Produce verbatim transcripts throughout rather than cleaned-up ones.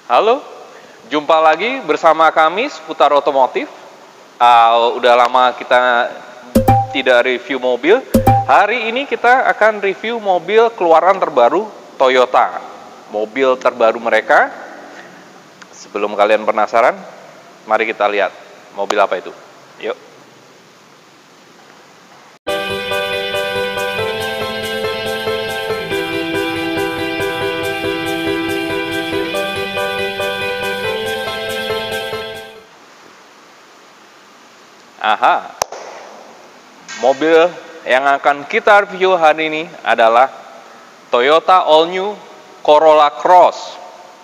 Halo, jumpa lagi bersama kami seputar otomotif. Uh, udah lama kita tidak review mobil. Hari ini kita akan review mobil keluaran terbaru Toyota. Mobil terbaru mereka. Sebelum kalian penasaran, mari kita lihat mobil apa itu. Yuk. Aha, mobil yang akan kita review hari ini adalah Toyota All New Corolla Cross.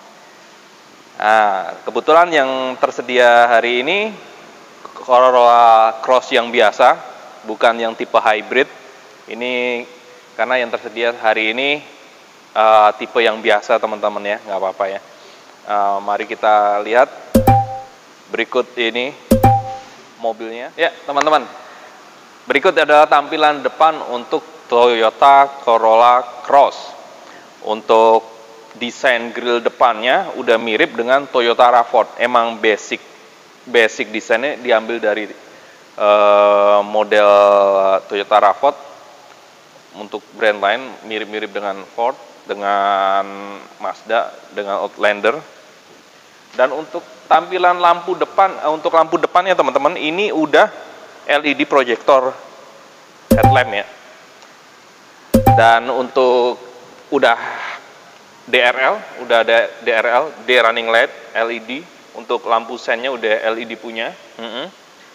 Nah, kebetulan yang tersedia hari ini Corolla Cross yang biasa, bukan yang tipe hybrid. Ini karena yang tersedia hari ini uh, tipe yang biasa, teman-teman ya, nggak apa-apa ya. Uh, mari kita lihat berikut ini mobilnya. Ya, teman-teman. Berikut adalah tampilan depan untuk Toyota Corolla Cross. Untuk desain grill depannya udah mirip dengan Toyota RAV empat. Emang basic basic desainnya diambil dari uh, model Toyota RAV empat. Untuk brand lain mirip-mirip dengan Ford, dengan Mazda, dengan Outlander. Dan untuk tampilan lampu depan, untuk lampu depannya teman-teman, ini udah L E D projector headlamp ya. Dan untuk udah D R L, udah ada D R L, day running light L E D. Untuk lampu sennya udah L E D punya. Mm-hmm.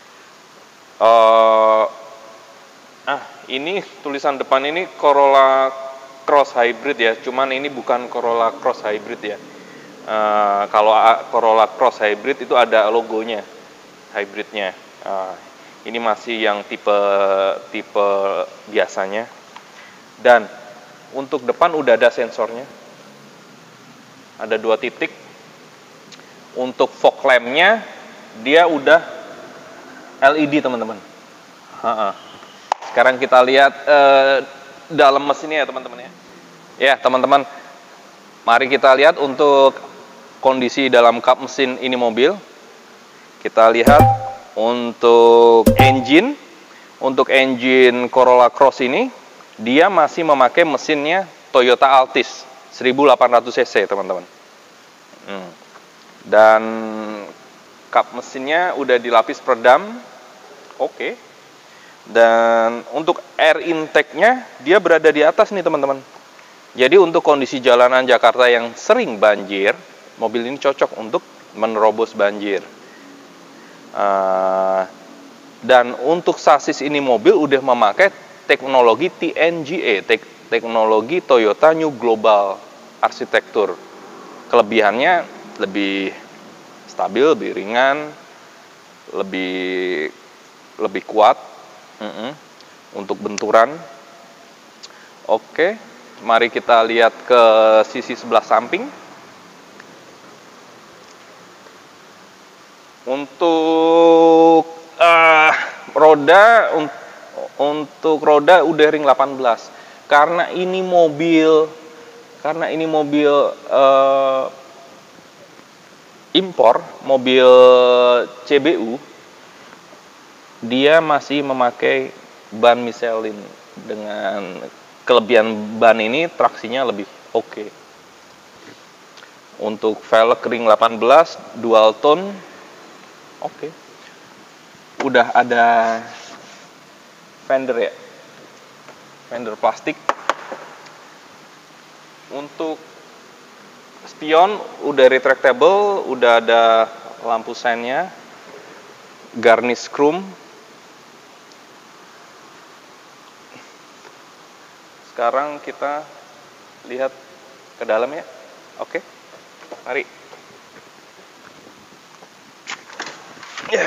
uh, ah, ini tulisan depan ini Corolla Cross Hybrid ya. Cuman ini bukan Corolla Cross Hybrid ya. Uh, kalau Corolla Cross Hybrid itu ada logonya hybridnya. Uh, ini masih yang tipe tipe biasanya. Dan untuk depan udah ada sensornya. Ada dua titik. Untuk fog lampnya dia udah L E D teman-teman. Uh-uh. Sekarang kita lihat uh, dalam mesinnya ya teman-teman ya. Ya teman-teman, mari kita lihat untuk kondisi dalam kap mesin ini mobil. Kita lihat untuk engine. Untuk engine Corolla Cross ini, dia masih memakai mesinnya Toyota Altis seribu delapan ratus cc teman-teman. Hmm. Dan kap mesinnya udah dilapis peredam. Oke. Okay. Dan untuk air intake-nya dia berada di atas nih teman-teman. Jadi untuk kondisi jalanan Jakarta yang sering banjir, mobil ini cocok untuk menerobos banjir. Uh, dan untuk sasis ini mobil udah memakai teknologi T N G A, tek teknologi Toyota New Global Architecture. Kelebihannya lebih stabil, lebih ringan, lebih lebih kuat uh -uh, untuk benturan. Oke, mari kita lihat ke sisi sebelah samping. Untuk uh, roda un untuk roda udah ring delapan belas. Karena ini mobil karena ini mobil uh, impor, mobil C B U, dia masih memakai ban Michelin. Dengan kelebihan ban ini traksinya lebih oke. Okay. Untuk velg ring delapan belas dual tone. Oke, okay. Udah ada fender ya, fender plastik. Untuk spion udah retractable, udah ada lampu sennya, garnish chrome. Sekarang kita lihat ke dalam ya. Oke, okay. Mari. Ya,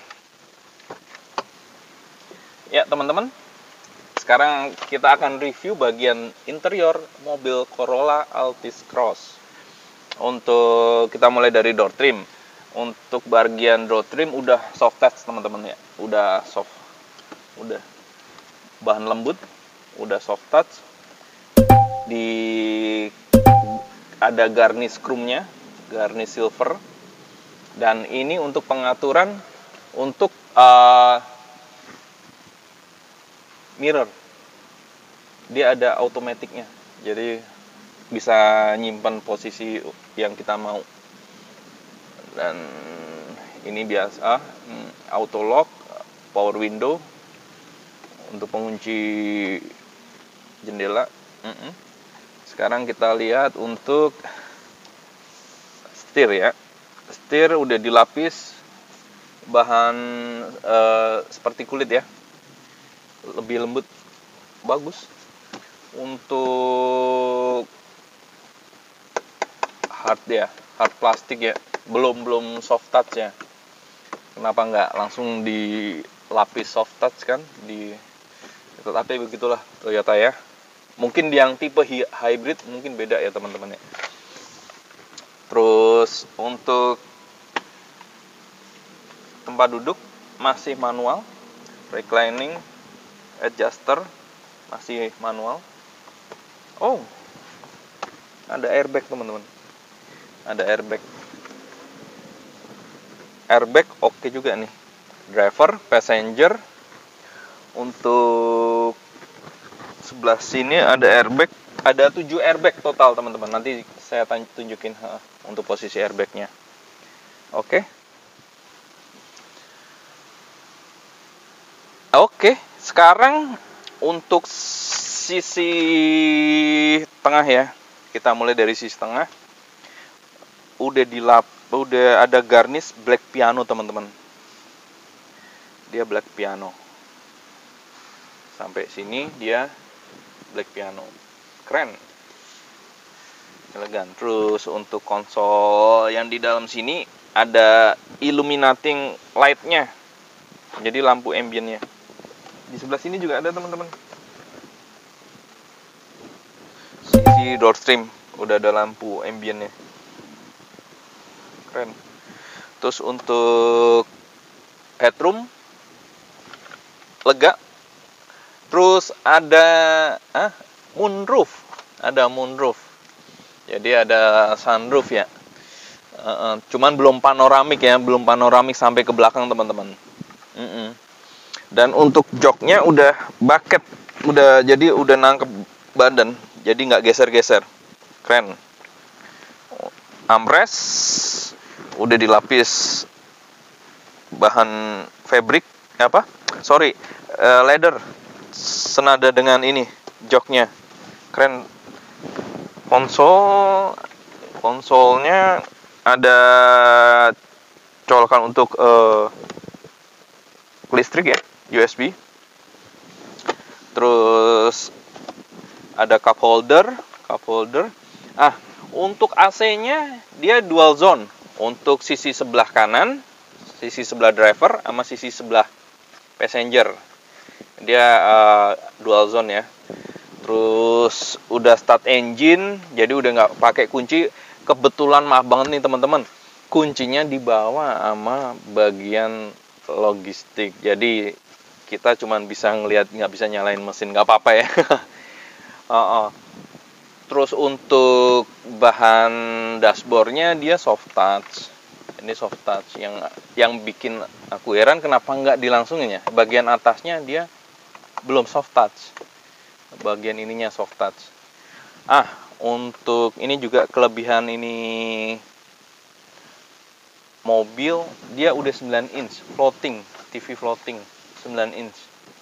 ya teman-teman, sekarang kita akan review bagian interior mobil Corolla Altis Cross. Untuk kita mulai dari door trim. Untuk bagian door trim udah soft touch teman-teman ya, udah soft, udah bahan lembut, udah soft touch. Di ada garnish chrome-nya garnish silver. Dan ini untuk pengaturan untuk uh, mirror. Dia ada automaticnya, jadi bisa nyimpan posisi yang kita mau. Dan ini biasa auto lock, power window untuk pengunci jendela. Sekarang kita lihat untuk setir ya. Setir udah dilapis bahan uh, seperti kulit ya, lebih lembut, bagus. Untuk hard ya, hard plastik ya, belum belum soft touch ya. Kenapa nggak langsung dilapis soft touch kan? Di tapi begitulah Toyota ya. Mungkin yang tipe hybrid mungkin beda ya teman-teman ya. Terus untuk tempat duduk masih manual, reclining adjuster masih manual. Oh, ada airbag teman-teman, ada airbag. Airbag oke juga nih. Driver, passenger. Untuk sebelah sini ada airbag, ada tujuh airbag total teman-teman. Nanti saya tunjukin ha, untuk posisi airbagnya. Oke. Oke, sekarang untuk sisi tengah ya. Kita mulai dari sisi tengah. Udah dilap, udah ada garnish black piano teman-teman. Dia black piano. Sampai sini dia black piano. Keren. Elegan. Terus untuk konsol yang di dalam sini ada illuminating light-nya. Jadi lampu ambience-nya. Di sebelah sini juga ada teman-teman. Sisi door trim udah ada lampu ambience-nya. Keren. Terus untuk headroom lega. Terus ada ah, moonroof, ada moonroof. Jadi ada sunroof ya. Uh, uh, cuman belum panoramik ya, belum panoramik sampai ke belakang teman-teman. Uh -uh. Dan untuk joknya udah bucket, udah jadi udah nangkep badan, jadi nggak geser-geser. Keren. Armrest udah dilapis bahan fabric apa? Sorry, uh, leather. Senada dengan ini joknya. Keren. Konsol konsolnya ada colokan untuk uh, listrik ya, U S B. Terus ada cup holder, cup holder. Ah, untuk A C-nya dia dual zone. Untuk sisi sebelah kanan, sisi sebelah driver sama sisi sebelah passenger. Dia uh, dual zone ya. Terus udah start engine, jadi udah nggak pakai kunci. Kebetulan maaf banget nih teman-teman, kuncinya dibawa sama bagian logistik. Jadi kita cuman bisa ngelihat, nggak bisa nyalain mesin, nggak apa-apa ya. uh -uh. Terus untuk bahan dashboardnya dia soft touch. Ini soft touch yang yang bikin aku heran kenapa nggak dilangsungin ya. Bagian atasnya dia belum soft touch, bagian ininya soft touch. Ah, untuk ini juga kelebihan ini mobil, dia udah sembilan inch floating, T V floating sembilan inch.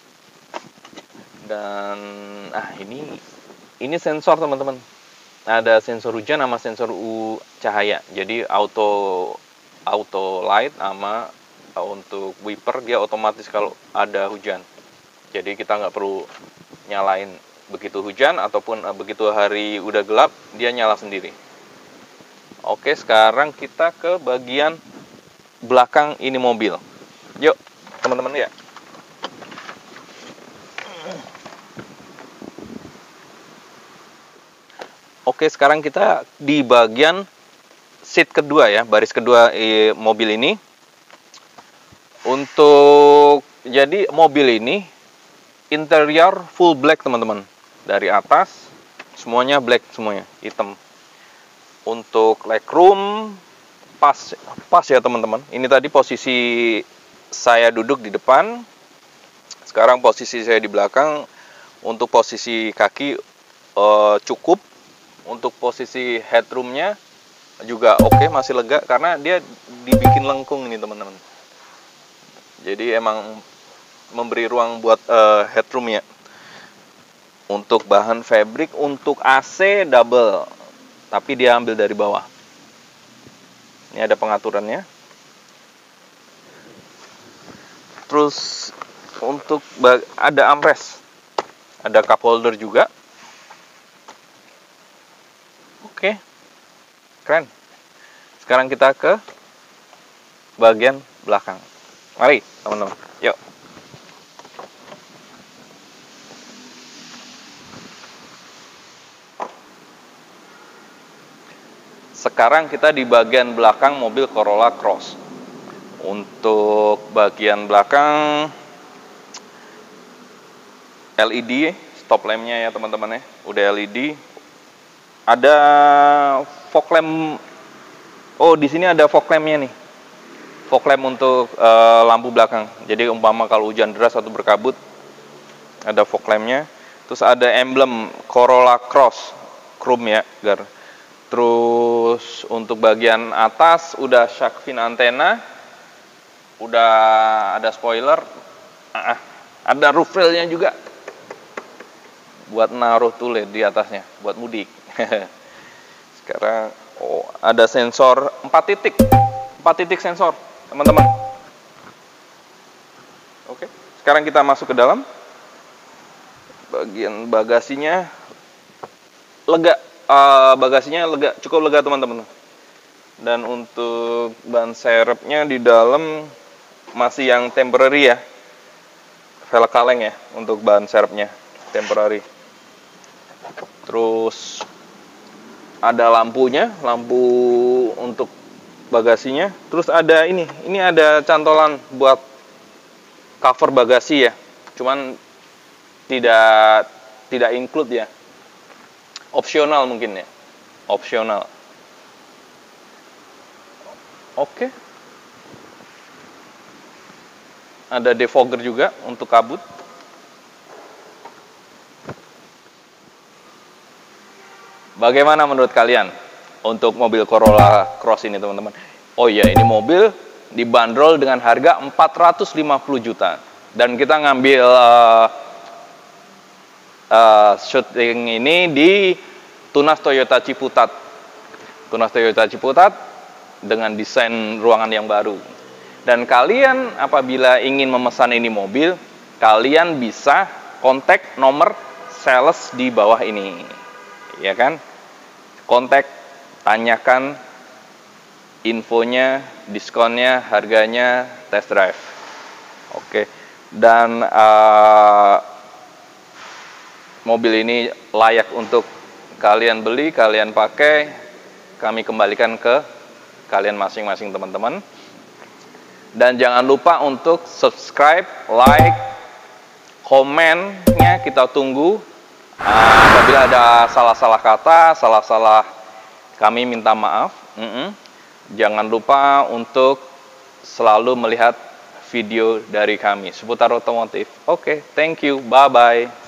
Dan ah ini ini sensor teman-teman, ada sensor hujan sama sensor U cahaya. Jadi auto auto light sama untuk wiper dia otomatis kalau ada hujan. Jadi kita nggak perlu nyalain begitu hujan ataupun begitu hari udah gelap dia nyala sendiri. Oke, sekarang kita ke bagian belakang ini mobil. Yuk teman-teman ya. Oke, sekarang kita di bagian seat kedua ya, baris kedua eh, mobil ini. Untuk jadi mobil ini interior full black teman-teman. Dari atas semuanya black, semuanya hitam. Untuk legroom pas pas ya teman-teman. Ini tadi posisi saya duduk di depan. Sekarang posisi saya di belakang. Untuk posisi kaki uh, cukup. Untuk posisi headroomnya juga oke, okay, masih lega karena dia dibikin lengkung ini teman-teman. Jadi emang memberi ruang buat uh, headroomnya. Untuk bahan fabric, untuk A C double, tapi dia ambil dari bawah. Ini ada pengaturannya. Terus untuk ada armrest, ada cup holder juga. Oke, keren. Sekarang kita ke bagian belakang. Mari teman-teman, yuk. Sekarang kita di bagian belakang mobil Corolla Cross. Untuk bagian belakang L E D stop lampnya ya teman-teman ya, udah L E D. Ada fog lamp. Oh, di sini ada fog lampnya nih. Fog lamp untuk uh, lampu belakang. Jadi umpama kalau hujan deras atau berkabut, ada fog lampnya. Terus ada emblem Corolla Cross chrome ya, gar. Terus untuk bagian atas udah shark fin antena, udah ada spoiler, ah, ada roof railnya juga buat naruh tulen di atasnya, buat mudik. Sekarang oh ada sensor empat titik, empat titik sensor teman-teman. Oke, sekarang kita masuk ke dalam. Bagian bagasinya lega. Uh, bagasinya lega, cukup lega teman-teman. Dan untuk ban serepnya di dalam masih yang temporary ya, velg kaleng ya untuk ban serepnya temporary. Terus ada lampunya, lampu untuk bagasinya. Terus ada ini, ini ada cantolan buat cover bagasi ya, cuman tidak tidak include ya. Opsional mungkin ya, opsional. Oke. Ada defogger juga untuk kabut. Bagaimana menurut kalian untuk mobil Corolla Cross ini teman-teman? Oh iya, ini mobil dibanderol dengan harga empat ratus lima puluh juta. Dan kita ngambil uh, Uh, syuting ini di Tunas Toyota Ciputat. Tunas Toyota Ciputat dengan desain ruangan yang baru. Dan kalian apabila ingin memesan ini mobil, kalian bisa kontak nomor sales di bawah ini. Ya kan? Kontak, tanyakan infonya, diskonnya, harganya, test drive. Oke. Dan uh, mobil ini layak untuk kalian beli, kalian pakai, kami kembalikan ke kalian masing-masing teman-teman. Dan jangan lupa untuk subscribe, like, komennya kita tunggu. Uh, apabila ada salah-salah kata, salah-salah, kami minta maaf. Mm-mm. Jangan lupa untuk selalu melihat video dari kami seputar otomotif. Oke, okay, thank you, bye-bye.